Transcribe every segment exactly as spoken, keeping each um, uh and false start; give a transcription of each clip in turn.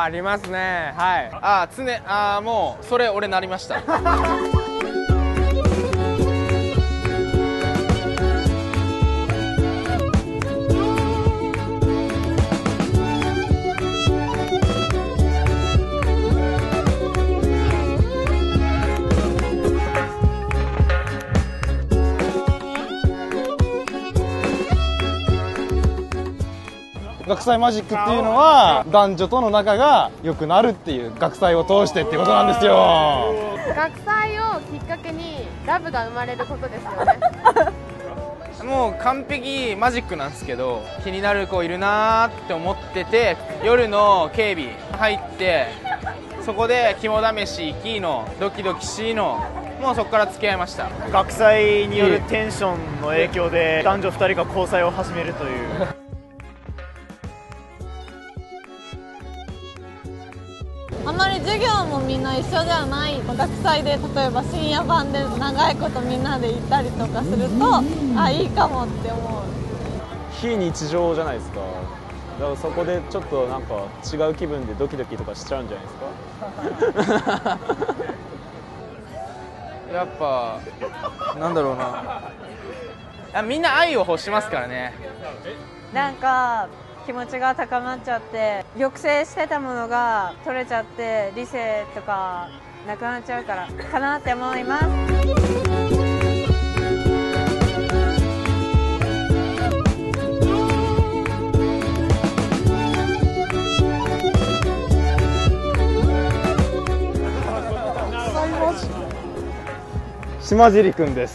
ありますね。はい。あ常あもうそれ俺なりました。 学祭マジックっていうのは男女との仲が良くなるっていう学祭を通してっていうことなんですよ。 学祭をきっかけにラブが生まれることですよね。 もう完璧マジックなんですけど、気になる子いるなーって思ってて、夜の警備入ってそこで肝試し行きのドキドキしの、もうそこから付き合いました。 学祭によるテンションの影響で男女ふたりが交際を始めるという。 あまり授業もみんな一緒じゃない学祭で、例えば深夜版で長いことみんなで行ったりとかすると、あ、いいかもって思う。 非日常じゃないですか。だからそこでちょっとなんか違う気分でドキドキとかしちゃうんじゃないですか。 やっぱなんだろうな、あみんな愛を欲しますからね。 なんか気持ちが高まっちゃって、抑制してたものが取れちゃって理性とかなくなっちゃうからかなって思います。 島尻くんです。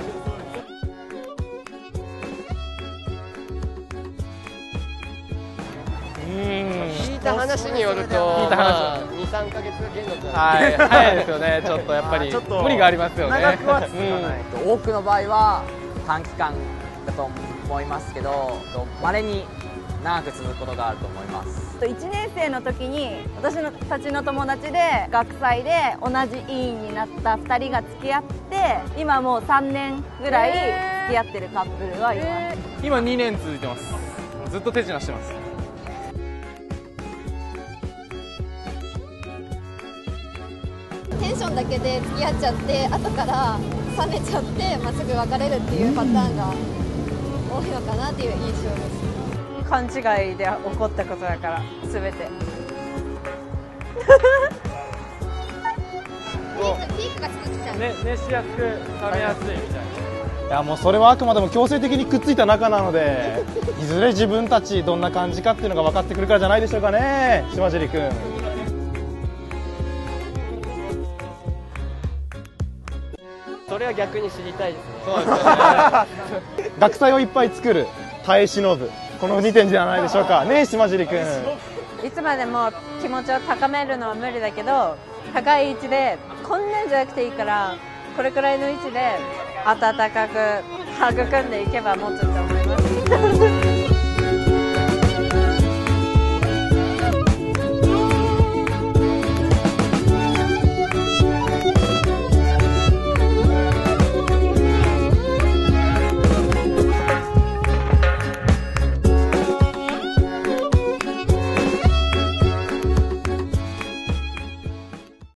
聞いた話によると、 聞いた話に、さんかげつ限度なんで、 はい、早いですよね。ちょっとやっぱり無理がありますよね。 長くは続かない。 多くの場合は短期間だと思いますけど、稀に長く続くことがあると思います。 いちねん生の時に私たちの友達で学祭で同じ委員になったふたりが付き合って、今もうさんねんぐらい付き合ってるカップルはいます。 今にねん続いてます。ずっと手品してます。 テンションだけで付き合っちゃって後から冷めちゃって、まあ、すぐ別れるっていうパターンが多いのかなっていう印象です。 勘違いで起こったことだから全て。 ピーク、ピークが続きちゃう、 ね、熱しやすく冷めやすいみたいな。 いやもうそれはあくまでも強制的にくっついた仲なので、いずれ自分たちどんな感じかっていうのが分かってくるからじゃないでしょうかね、島尻くん。 それは逆に知りたいですね。 そうですよね。 学祭をいっぱい作る、耐え忍ぶ、このにてんじゃないでしょうかね、島尻くん。 いつまでも気持ちを高めるのは無理だけど、高い位置でこんなんじゃなくていいから、これくらいの位置で温かく育んでいけば持つと思います。